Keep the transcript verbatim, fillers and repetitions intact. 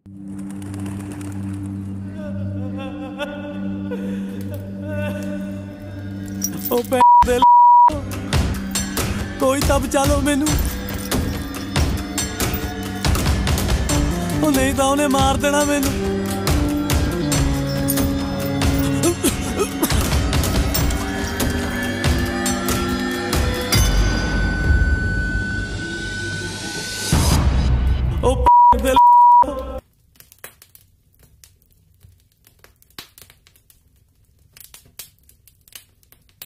ओ दे कोई तो बचा लो मैनू, ओ नहीं तो उन्हें मार देना मैनू।